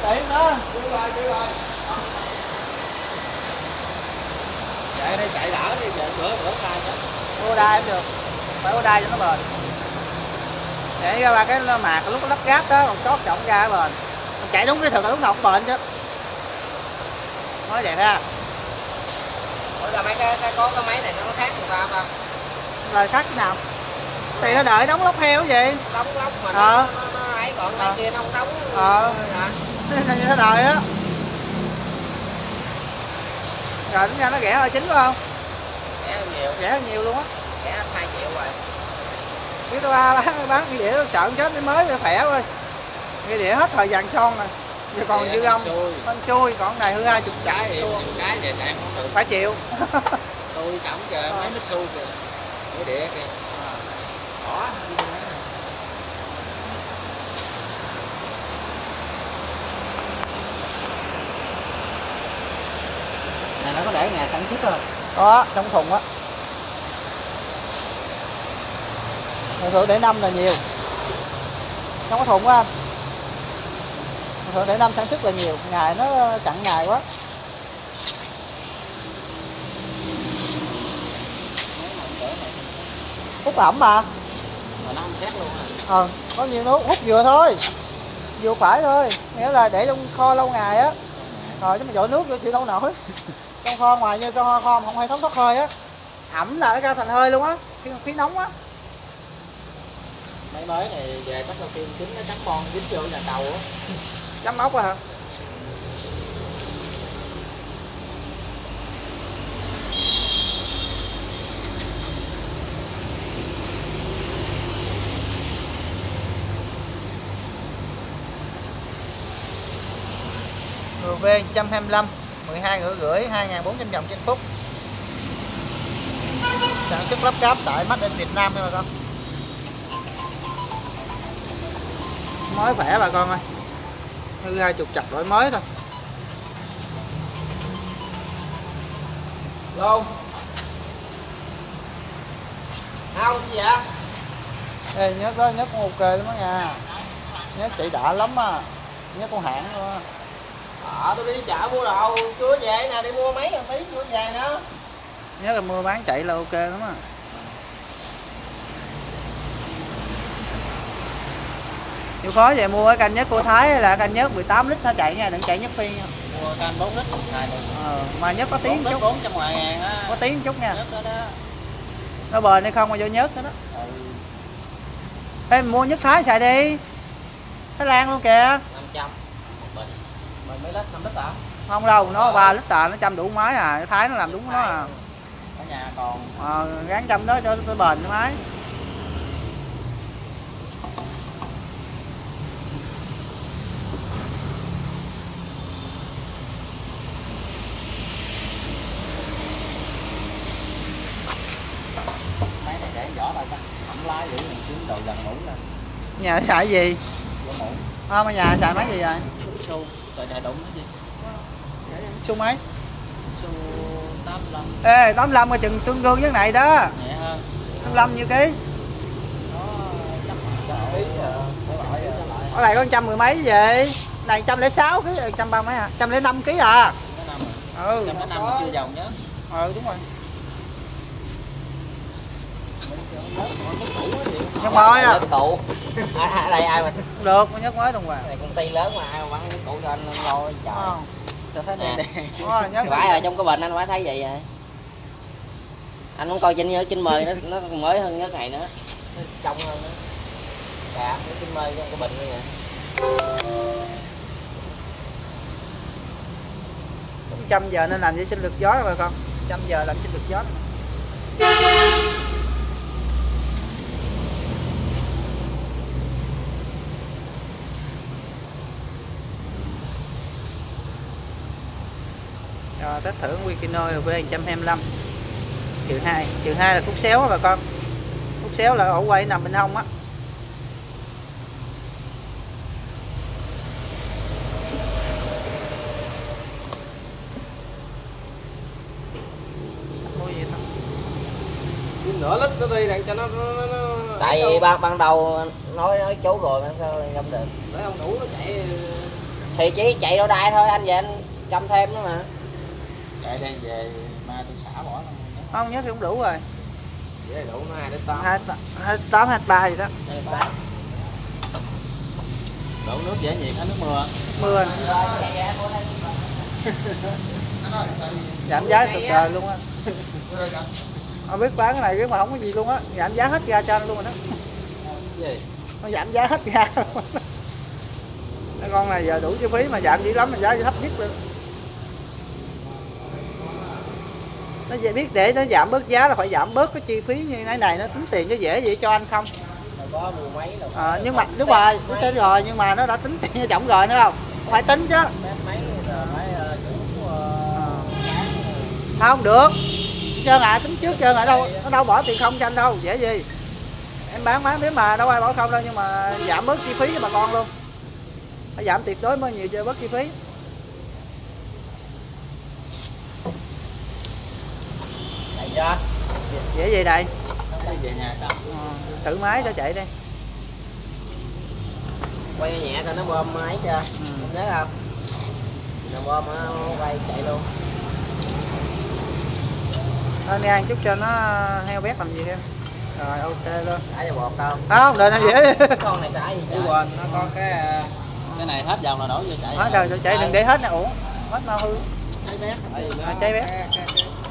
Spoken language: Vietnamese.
điện đó. Chưa rồi. Chạy đây chạy đỡ đi, chạy bữa tay chứ. Ô đai em được. Phải ô đai cho nó bền. Để ra ba cái mạc lúc nó lắp ráp đó còn sót trọng ra bền. Chạy đúng cái thực là lúc nào cũng bền chứ. Nói đẹp ha. Ủa là mấy cái có cái máy này nó khác người ta không? Rồi khác thế nào? Thì nó đợi đóng lóc heo cái gì? Đóng lóc mà nó ấy, còn cái kia nó không đóng. Nó đợi á. Rồi đúng ra nó rẻ hơn chính phải không? Rẻ hơn nhiều. Rẻ hơn nhiều luôn á. Rẻ hơn 2 triệu rồi. Biết tao bán cái đĩa nó sợ chết cái mới nó khỏe thôi. Cái đĩa hết thời vàng son rồi. Giờ còn dư ông. Hên xui, còn này hư 20 cái về chạy không được. Phải chịu. Tôi cổng kìa, mấy mít xu kìa. Cái đĩa kìa. Đỏ. Này nó có để nhà sản xuất không? Có, trong thùng á. Thường để 5 là nhiều. Trong cái thùng á anh. Thường để 5 sản xuất là nhiều, ngày nó chặn ngày quá. Hút ẩm mà. Mà nó không xét luôn à. Có nhiều nó hút vừa thôi. Vừa phải thôi, nghĩa là để trong kho lâu ngày á. Chứ mà dội nước vô chịu đâu nổi. Trong kho ngoài như kho không hệ thống thoát hơi á. Ẩm là nó ra thành hơi luôn á, khí nóng á. Máy mới này về chắc là phim chính nó cắn con dính vô nhà tàu á. Chấm móc à hả? RV 125 12 rưỡi 2.400 vòng trên phút. Sản xuất lắp ráp tại Made in Việt Nam thôi bà con. Mới khỏe bà con ơi. Hư 20 chặt loại mới thôi. Luôn. Không gì vậy? Ê, nhớ con ok lắm đó nha. Nhớ chị đã lắm á. Nhớ con hãng luôn á. Tôi đi chợ mua đồ, chưa về nè, đi mua mấy tí chưa về nữa. Nhớ là mua bán chạy là ok lắm á. Chịu khó về mua cái canh nhất của Thái hay là canh nhất 18 lít nó chạy nha, đừng chạy nhất phi nha. Mua canh 4 lít không xài được. Mà nhất có tiếng chút. 400 ngàn á. Có tiếng chút nha. Nhất đó đó. Nó bền hay không mà vô nhớt đó đó. Ê, mua nhất Thái xài đi. Thái Lan luôn kìa. 500 một bình. Mình mấy lít, 5 lít hả? Không đâu, nó 3 lít nó chăm đủ máy à. Thái nó làm đúng nó à. Ở nhà còn gắn chăm đó cho bền cái máy. máy này để vỏ đâu ta? Ẩm lái giữ mình xuống đầu dần mũ nè. Nhà xài gì? Vỏ mũ. Ở nhà xài máy gì rồi? Xu, trời trời đụng cái gì? Xu mấy? Xu 85. Ê, 85 là chừng tương đương với này đó. Nhẹ hơn. 85 nhiêu ký? Ở này có 110 mấy gì? Này 106 ký, 130 mấy à? 105 ký à? 105 chưa giàu nhớ. Đúng rồi. Nhưng mà ơi à. Cụ. Đây ai mà Được, nhất mới đồng hoàng. này công ty lớn mà ai mà bán cụ cho anh lo trời. Cho thấy đen đen. Phải rồi, trong cái bình anh phải thấy vậy rồi. Anh không coi trên mời nó mới hơn nhất này nữa. Nó trong hơn nữa. Dạ, trên mời trong cái bình như vậy. 100 giờ nên làm gì sinh lực gió rồi con. 100 giờ làm sinh lực gió. Rồi test thử Wikiно V125 triệu 2 là khúc xéo á bà con. Khúc xéo là ổ quay nằm bên hông á. Mua gì thôi. Nửa lít nó đi đặng cho nó tại vì ban đầu nói chú rồi mà sao không được. Để không đủ nó chạy thì chỉ chạy đô đai thôi, anh về anh chăm thêm nữa mà. Chạy đây về mai tôi xả bỏ luôn. Không nhất thì cũng đủ rồi. Chỉ là đủ nó 2 đến 8. 28 23 gì đó. 28. Đổ nước dễ nhiệt hết, nước mưa. Mưa. Giảm giá cực trời luôn á. Không biết bán cái này cái mà không có gì luôn á, giảm giá hết ra cho anh luôn rồi đó. Gì? Nó giảm giá hết ra. Cái con này giờ đủ chi phí mà giảm dữ lắm, mà giá thấp nhất luôn. Nó về biết để nó giảm bớt giá là phải giảm bớt cái chi phí như thế này nó tính tiền cho dễ vậy cho anh không? Có mười mấy đâu. Nhưng mà đúng rồi, tính tên rồi nhưng mà nó đã tính tiền cho trọng rồi nữa không? Phải tính chứ. Mấy rồi phải Không được. Trơn tính trước trơn đâu, nó đâu bỏ tiền không cho anh đâu, dễ gì. Em bán nếu mà đâu ai bỏ không đâu, nhưng mà giảm bớt chi phí cho bà con luôn. Phải giảm tuyệt đối mới nhiều cho bớt chi phí. Chạy chưa? Dễ gì đây? Về nhà cầm. Thử máy cho chạy đi. Quay nhẹ coi nó bơm máy chưa? Em nhớ không? Nó bơm nó quay chạy luôn. Anh đi ăn chút cho nó heo bét làm gì em. Rồi ok luôn. Xả cho bột không? Không, đợi anh dễ. Con này xả gì chứ quên, nó có Cái này hết dòng là đổ vô chạy. Hết rồi chạy đừng để hết nè, uổng. Hết mau hư. Cháy bét. Cháy bét.